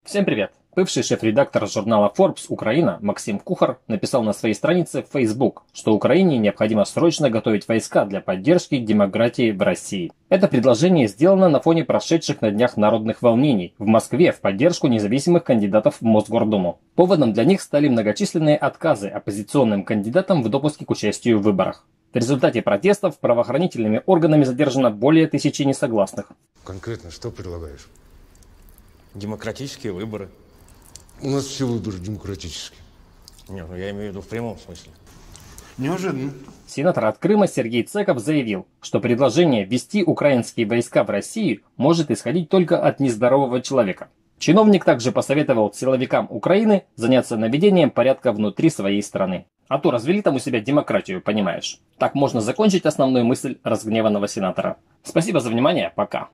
Всем привет! Бывший шеф-редактор журнала Forbes Украина Максим Кухар написал на своей странице в Facebook, что Украине необходимо срочно готовить войска для поддержки демократии в России. Это предложение сделано на фоне прошедших на днях народных волнений в Москве в поддержку независимых кандидатов в Мосгордуму. Поводом для них стали многочисленные отказы оппозиционным кандидатам в допуске к участию в выборах. В результате протестов правоохранительными органами задержано более 1000 несогласных. Конкретно что предлагаешь? Демократические выборы. У нас все выборы демократические. Нет, ну я имею в виду в прямом смысле. Неожиданно. Сенатор от Крыма Сергей Цеков заявил, что предложение ввести украинские войска в Россию может исходить только от нездорового человека. Чиновник также посоветовал силовикам Украины заняться наведением порядка внутри своей страны. А то развели там у себя демократию, понимаешь. Так можно закончить основную мысль разгневанного сенатора. Спасибо за внимание, пока.